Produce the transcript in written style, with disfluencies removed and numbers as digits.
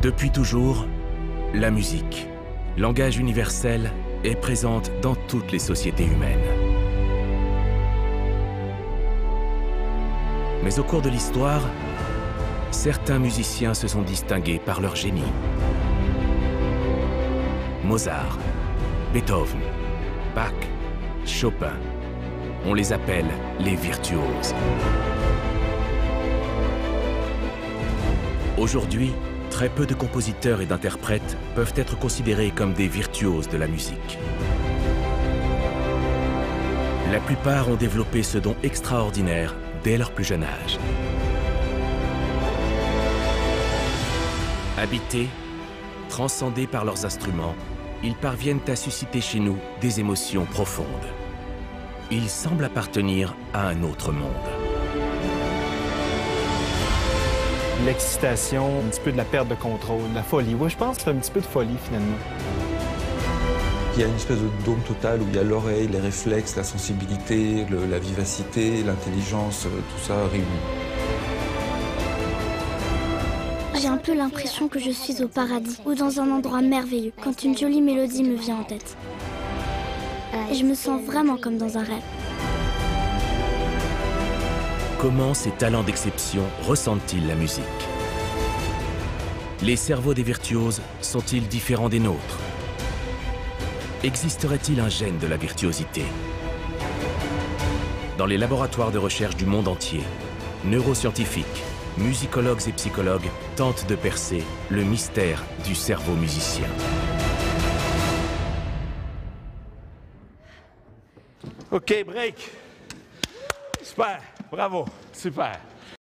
Depuis toujours, la musique, langage universel, est présente dans toutes les sociétés humaines. Mais au cours de l'histoire, certains musiciens se sont distingués par leur génie. Mozart, Beethoven, Bach, Chopin. On les appelle les virtuoses. Aujourd'hui, très peu de compositeurs et d'interprètes peuvent être considérés comme des virtuoses de la musique. La plupart ont développé ce don extraordinaire dès leur plus jeune âge. Habités, transcendés par leurs instruments, ils parviennent à susciter chez nous des émotions profondes. Ils semblent appartenir à un autre monde. L'excitation, un petit peu de la perte de contrôle, la folie. Ouais, je pense que c'est un petit peu de folie, finalement. Il y a une espèce de dôme total où il y a l'oreille, les réflexes, la sensibilité, la vivacité, l'intelligence, tout ça réuni. J'ai un peu l'impression que je suis au paradis ou dans un endroit merveilleux quand une jolie mélodie me vient en tête. Et je me sens vraiment comme dans un rêve. Comment ces talents d'exception ressentent-ils la musique? Les cerveaux des virtuoses sont-ils différents des nôtres? Existerait-il un gène de la virtuosité? Dans les laboratoires de recherche du monde entier, neuroscientifiques, musicologues et psychologues tentent de percer le mystère du cerveau musicien. OK, break. Super, bravo, super.